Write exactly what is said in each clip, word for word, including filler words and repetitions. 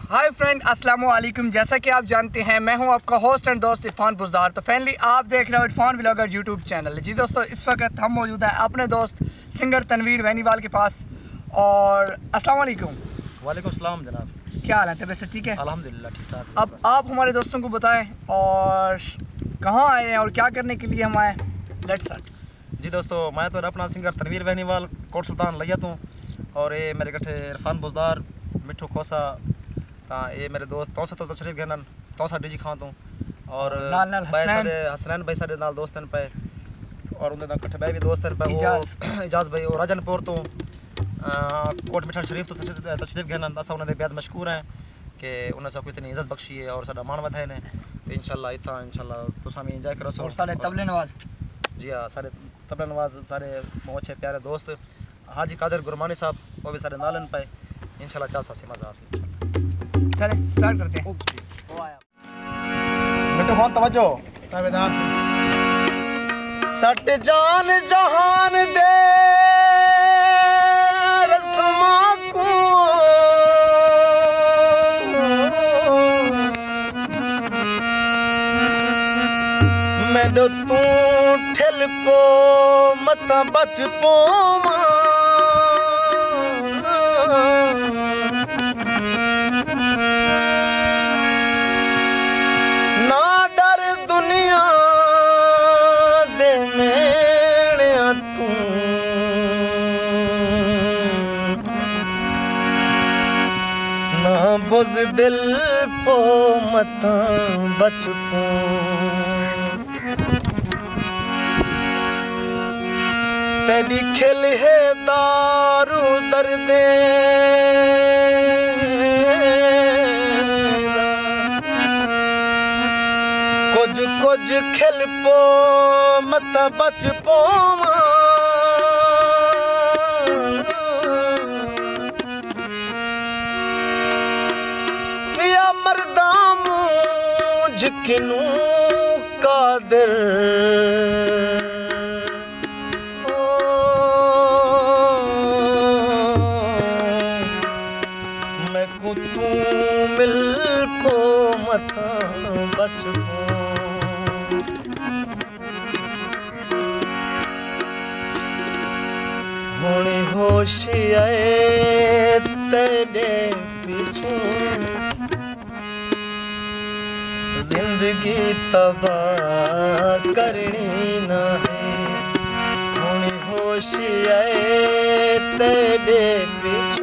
Hi friend, अस्सलाम वालेकुम। जैसा कि आप जानते हैं, मैं हूं आपका होस्ट एंड दोस्त इरफान बुज़दार। तो फैमिली, आप देख रहे हो इरफान व्लॉगर यूट्यूब चैनल। जी दोस्तों, इस वक्त हम मौजूद हैं अपने दोस्त सिंगर तनवीर वैनीवाल के पास। और अस्सलाम वालेकुम। वालेकुम सलाम जनाब, क्या हाल है? तबीयत से ठीक है? अल्हम्दुलिल्लाह ठीक ठाक। अब आप हमारे दोस्तों को बताएं और कहाँ आए हैं और क्या करने के लिए हम आए। Let's start. जी दोस्तों, मैं तो अपना सिंगर तनवीर वैनीवाल कोट सुल्तान लिया तूँ और ये मेरे कट्ठे इरफान बुज़दार मिठू खोसा ता ये मेरे दोस्त तौसा तो तशरीफ गहनन तौसा डीजी खां तूं और नाल नाल हसनैन हसनैन भाई साडे नाल दोस्त हैं पे और उनके नाल कट्ठे भाई भी दोस्त हैं पे इजाज़ इजाज़ भाई और राजनपुर तो कोट मिठा शरीफ तो तशरीफ गहनन असां उन्हें बेहद मशकूर हैं कि उन्हें सब इतनी इज्जत बख्शी है और साडा मान वधाए ने। तो इंशाल्लाह इतना इंशाल्लाह तुसां भी एंजॉय करो। और सारे तबले नवाज। जी हाँ, सारे तबला नवाज सारे बहुत अच्छे प्यारे दोस्त हाजी कादिर गुरमानी साहब वो भी सारे नालन पे इंशाल्लाह चासा से मज़ा आसे। चले स्टार्ट करते हैं। मिठू खान तवज्जो ताबेदार से सट जान जहान दे रस्मा को मेडो तू ठिल पो मत बच पो ना डर दुनिया दे मेरे तू ना बुज दिल पो मत बच पो तेरी खिल है दारू दर्दे कुछ कुछ खिल पो मत बच पो पिया मर्दामू झिकनू कादिर तू मिल पो मत बच पो हुणी होश आए तेरे पीछू जिंदगी तबाह करनी ना है। हुणी होश आए तेरे पीछू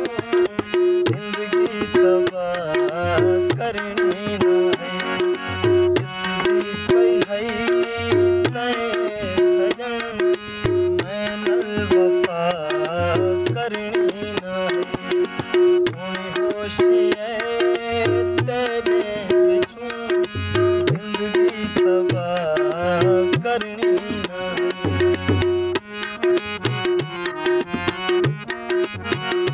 करनी ना है इसदी पई है तय सजन मैं नल वफा करनी ना है। हुणी होश है तेरे पिछू जिंदगी तबाह करनी ना है।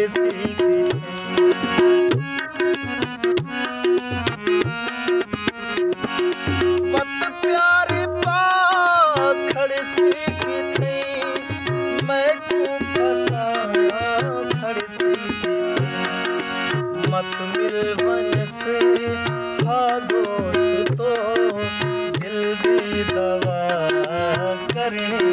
सी वत प्यार पाखड़ सी मैं को फसाया खड़ सी मत मिल वन से हा दोस्तो जल्दी दवा करनी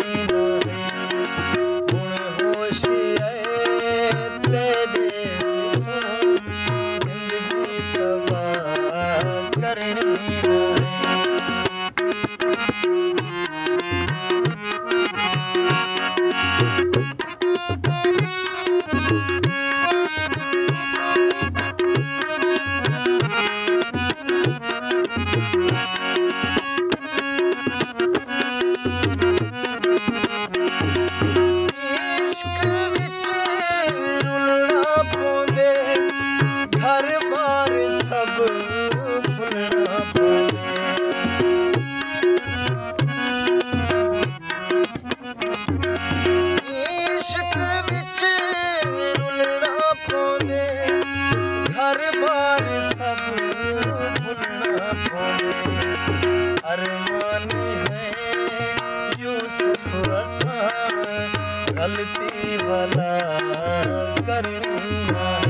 गलती वाला करना